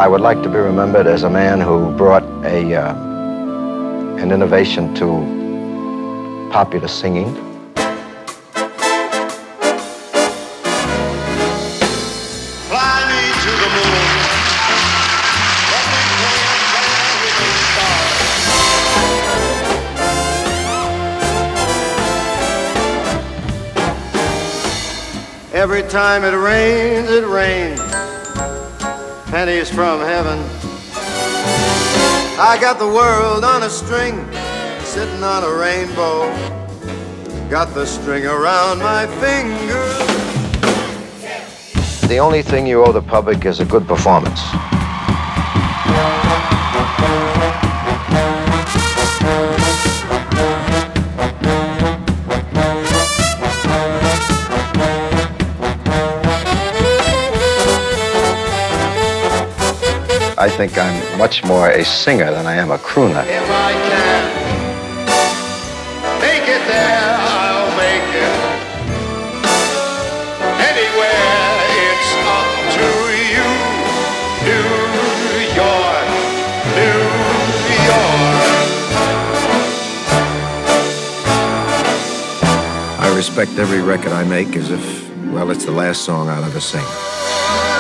I would like to be remembered as a man who brought an innovation to popular singing. Fly me to the moon. Let me play with the stars. Every time it rains, pennies from heaven. I got the world on a string, sitting on a rainbow. Got the string around my finger. The only thing you owe the public is a good performance. I think I'm much more a singer than I am a crooner. If I can make it there, I'll make it. Anywhere, it's up to you. New York, New York. I respect every record I make as if, well, it's the last song I'll ever sing.